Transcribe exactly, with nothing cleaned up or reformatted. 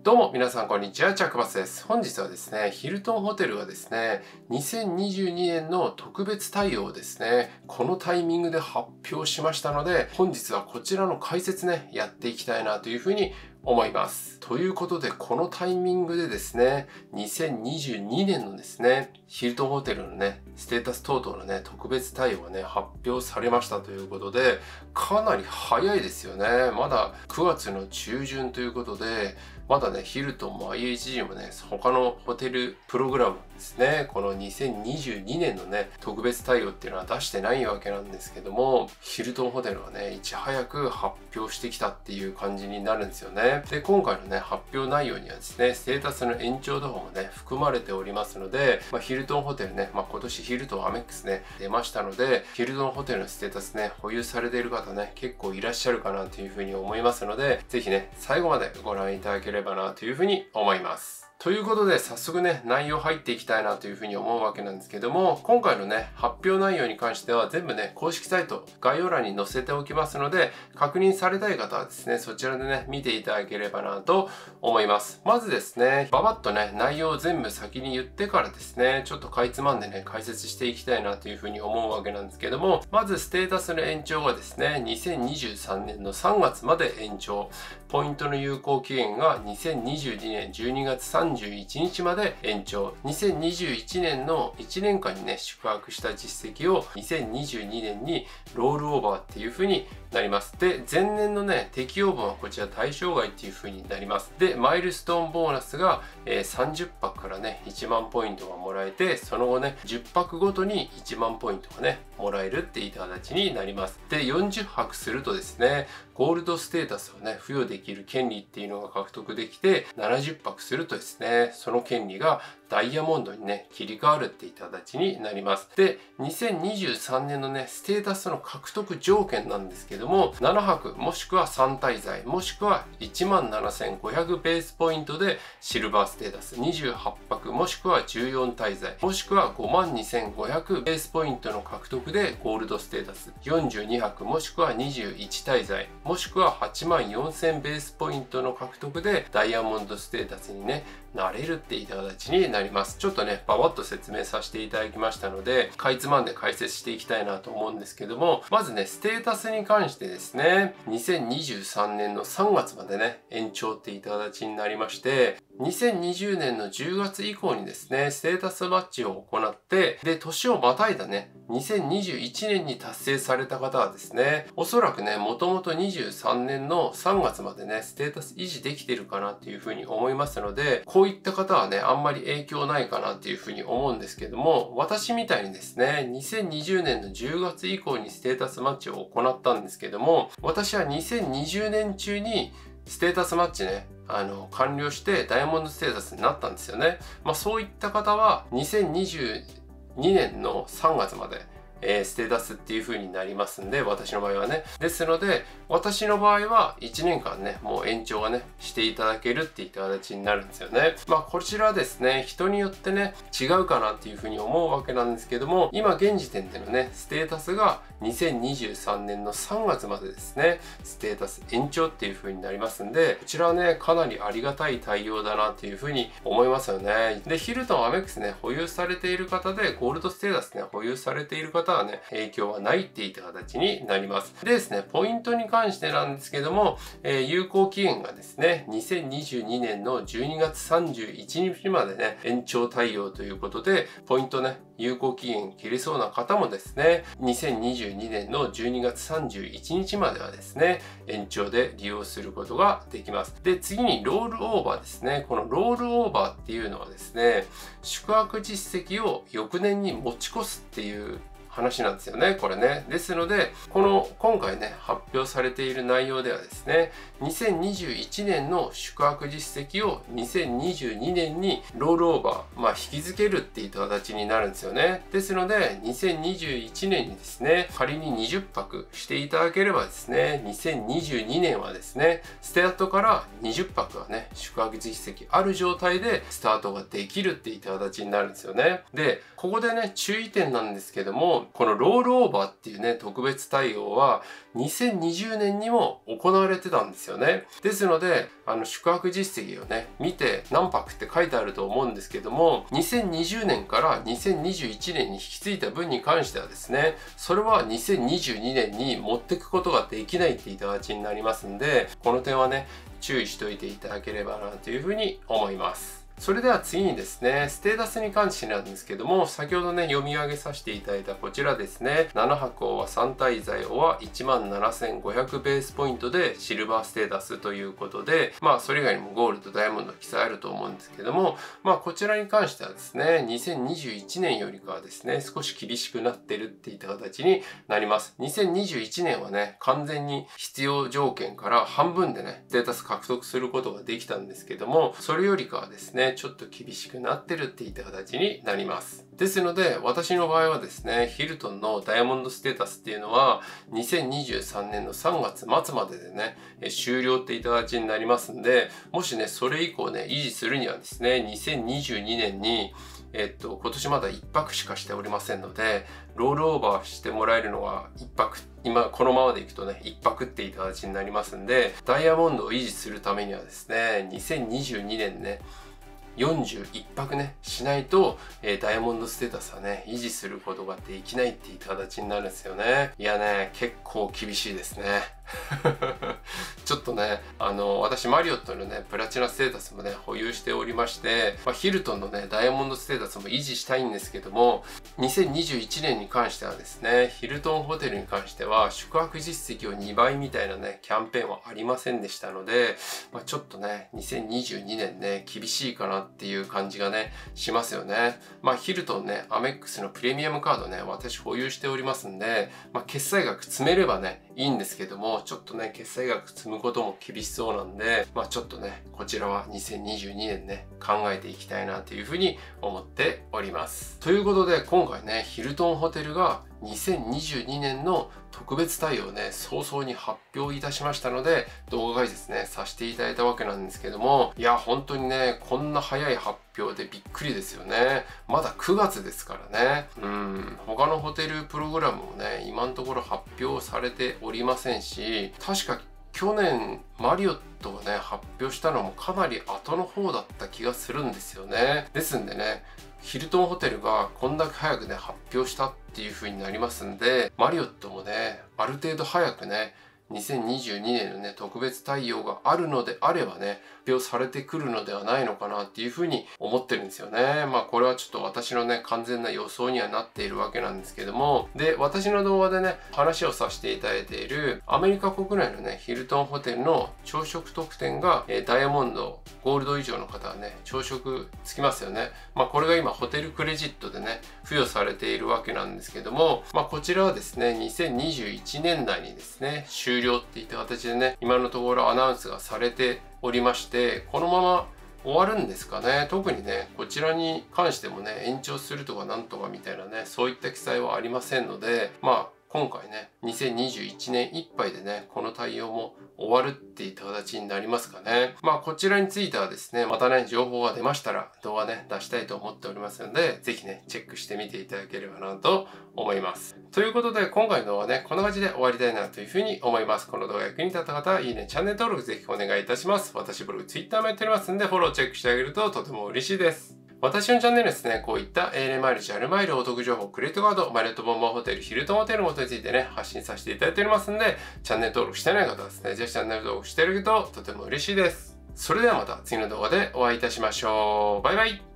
どうも皆さんこんにちは、チャックバスです。本日はですね、ヒルトンホテルがですね、にせんにじゅうにねんの特別対応をですね、このタイミングで発表しましたので、本日はこちらの解説ね、やっていきたいなというふうに思います。ということで、このタイミングでですね、にせんにじゅうにねんのですね、ヒルトンホテルのね、ステータス等々のね、特別対応がね、発表されましたということで、かなり早いですよね。まだくがつの中旬ということで、まだね、ヒルトンも アイエイチジー もね、他のホテルプログラムですね、このにせんにじゅうにねんのね、特別対応っていうのは出してないわけなんですけども、ヒルトンホテルはね、いち早く発表してきたっていう感じになるんですよね。で、今回のね、発表内容にはですね、ステータスの延長とかもね、含まれておりますので、まあ、ヒルトンホテルね、まあ、今年ヒルトンアメックスね、出ましたので、ヒルトンホテルのステータスね、保有されている方ね、結構いらっしゃるかなというふうに思いますので、ぜひね、最後までご覧いただければなというふうに思います。ということで、早速ね、内容入っていきたいなというふうに思うわけなんですけども、今回のね、発表内容に関しては全部ね、公式サイト、概要欄に載せておきますので、確認されたい方はですね、そちらでね、見ていただければなと思います。まずですね、ババッとね、内容を全部先に言ってからですね、ちょっとかいつまんでね、解説していきたいなというふうに思うわけなんですけども、まずステータスの延長がですね、にせんにじゅうさんねんのさんがつまで延長。ポイントの有効期限がにせんにじゅうにねんじゅうにがつさんじゅういちにちまで延長。にせんにじゅういちねんのいちねんかんにね、宿泊した実績をにせんにじゅうにねんにロールオーバーっていう風になります。で、前年のね、適用分はこちら対象外っていう風になります。で、マイルストーンボーナスが、えー、さんじゅっぱくからね、いちまんポイントがもらえて、その後ね、じゅっぱくごとにいちまんポイントがね、もらえるっていった形になります。で、よんじゅっはくするとですね、ゴールドステータスをね、付与できる権利っていうのが獲得できて、ななじゅっぱくするとですね、その権利がダイヤモンドにね、切り替わるっていった形になります。で、にせんにじゅうさんねんのね、ステータスの獲得条件なんですけども、ななはくもしくはさん滞在、もしくはいちまんななせんごひゃくベースポイントでシルバーステータス、にじゅうはっぱくもしくはじゅうよん滞在、もしくはごまんにせんごひゃくベースポイントの獲得でゴールドステータス、よんじゅうにはくもしくはにじゅういち滞在、もしくははちまんよんせんベースポイントの獲得でダイヤモンドステータスにね、なれるっていった形になります。ちょっとね、ばばっと説明させていただきましたので、かいつまんで解説していきたいなと思うんですけども、まずね、ステータスに関してですね、にせんにじゅうさんねんのさんがつまでね、延長っていった形になりまして、にせんにじゅうねんのじゅうがつ以降にですね、ステータスマッチを行って、で、年をまたいだね、にせんにじゅういちねんに達成された方はですね、おそらくね、もともとにじゅうさんねんのさんがつまでね、ステータス維持できてるかなっていうふうに思いますので、こういった方はね、あんまり影響ないかなっていうふうに思うんですけども、私みたいにですね、にせんにじゅうねんのじゅうがつ以降にステータスマッチを行ったんですけども、私はにせんにじゅうねん中にステータスマッチね、あの、完了してダイヤモンドステータスになったんですよね。まあそういった方はにせんにじゅうにねんのさんがつまでえー、ステータスっていう風になりますんで、私の場合はね。ですので、私の場合はいちねんかんね、もう延長がね、していただけるっていった形になるんですよね。まあ、こちらですね、人によってね、違うかなっていう風に思うわけなんですけども、今現時点でのね、ステータスがにせんにじゅうさんねんのさんがつまでですね、ステータス延長っていう風になりますんで、こちらはね、かなりありがたい対応だなっていう風に思いますよね。で、ヒルトンアメックスね、保有されている方で、ゴールドステータスね、保有されている方はね、影響はないっていった形になります。でですね、ポイントに関してなんですけども、えー、有効期限がですね、にせんにじゅうにねんのじゅうにがつさんじゅういちにちまでね、延長対応ということで、ポイントね、有効期限切れそうな方もですね、にせんにじゅうにねんのじゅうにがつさんじゅういちにちまではですね、延長で利用することができます。で、次にロールオーバーですね。このロールオーバーっていうのはですね、宿泊実績を翌年に持ち越すっていう話なんですよね、これね。ですので、この今回ね、発表されている内容ではですね、にせんにじゅういちねんの宿泊実績をにせんにじゅうにねんにロールオーバー、まあ引き付けるっていった形になるんですよね。ですので、にせんにじゅういちねんにですね、仮ににじゅっぱくしていただければですね、にせんにじゅうにねんはですね、スタートからにじゅっぱくはね、宿泊実績ある状態でスタートができるっていった形になるんですよね。で、ここでね、注意点なんですけども、 も、このロールオーバーっていうね、特別対応はにせんにじゅうねんにも行われてたんですよね。ですので、あの宿泊実績をね、見て何泊って書いてあると思うんですけども、にせんにじゅうねんからにせんにじゅういちねんに引き継いだ分に関してはですね、それはにせんにじゅうにねんに持っていくことができないっていった形になりますんで、この点はね、注意しておいていただければなというふうに思います。それでは次にですね、ステータスに関してなんですけども、先ほどね、読み上げさせていただいたこちらですね、ななはくおはさん滞在おはいちまんななせんごひゃくベースポイントでシルバーステータスということで、まあそれ以外にもゴールド、ダイヤモンド記載あると思うんですけども、まあこちらに関してはですね、にせんにじゅういちねんよりかはですね、少し厳しくなってるっていった形になります。にせんにじゅういちねんはね、完全に必要条件から半分でね、ステータス獲得することができたんですけども、それよりかはですね、ちょっと厳しくなってるっていった形になります。ですので、私の場合はですね、ヒルトンのダイヤモンドステータスっていうのは、にせんにじゅうさんねんのさんがつまつまででね、終了っていった形になりますんで、もしね、それ以降ね、維持するにはですね、にせんにじゅうにねんに、えっと、今年まだいっぱくしかしておりませんので、ロールオーバーしてもらえるのはいっぱく。今、このままでいくとね、いっぱくっていった形になりますんで、ダイヤモンドを維持するためにはですね、にせんにじゅうにねんね、よんじゅういっぱくね、しないと、えー、ダイヤモンドステータスはね、維持することができないっていった形になるんですよね。いやね、結構厳しいですね。ちょっとね、あの、私、マリオットのね、プラチナステータスもね、保有しておりまして、まあ、ヒルトンのね、ダイヤモンドステータスも維持したいんですけども、にせんにじゅういちねんに関してはですね、ヒルトンホテルに関しては、宿泊実績をにばいみたいなね、キャンペーンはありませんでしたので、まあ、ちょっとね、にせんにじゅうにねんね、厳しいかなっていう感じがね、しますよね。まあ、ヒルトンね、アメックスのプレミアムカードね、私保有しておりますんで、まあ、決済額詰めればね、いいんですけども、ちょっとね、決済額積むことも厳しそうなんで、まあちょっとね、こちらはにせんにじゅうにねんね、考えていきたいなというふうに思っております。ということで、今回ね、ヒルトンホテルがにせんにじゅうにねんの特別対応をね、早々に発表いたしましたので、動画解説ね、させていただいたわけなんですけども、いや、本当にね、こんな早い発表でびっくりですよね。まだくがつですからね。うん、他のホテルプログラムもね、今のところ発表されておりませんし、確か去年マリオットがね、発表したのもかなり後の方だった気がするんですよね。ですんでね、ヒルトンホテルがこんだけ早くね、発表したっていう風になりますんで、マリオットもね、ある程度早くね、にせんにじゅうにねんのね、特別対応があるのであればね、発表されてくるのではないのかなっていうふうに思ってるんですよね。まあこれはちょっと私のね、完全な予想にはなっているわけなんですけども、で、私の動画でね、話をさせていただいているアメリカ国内のね、ヒルトンホテルの朝食特典が、えー、ダイヤモンド、ゴールド以上の方はね、朝食つきますよね。まあこれが今ホテルクレジットでね、付与されているわけなんですけども、まあこちらはですね、にせんにじゅういちねんだいにですね、終了っていった形でね、今のところアナウンスがされておりまして、このまま終わるんですかね。特にね、こちらに関してもね、延長するとかなんとかみたいなね、そういった記載はありませんので、まあ今回ね、にせんにじゅういちねんいっぱいでね、この対応も終わるっていった形になりますかね。まあこちらについてはですね、またね、情報が出ましたら動画ね、出したいと思っておりますので、ぜひね、チェックしてみていただければなと思います。ということで、今回の動画はね、こんな感じで終わりたいなというふうに思います。この動画役に立った方は、いいね、チャンネル登録ぜひお願いいたします。私ブログ、Twitter もやっておりますんで、フォローチェックしてあげるととても嬉しいです。私のチャンネルですね、こういったエーエルマイル、ジャルマイル、お得情報、クレジットカード、マリオットボンバーホテル、ヒルトンホテルのことについてね、発信させていただいておりますんで、チャンネル登録してない方はですね、ぜひチャンネル登録してあげるととても嬉しいです。それではまた次の動画でお会いいたしましょう。バイバイ。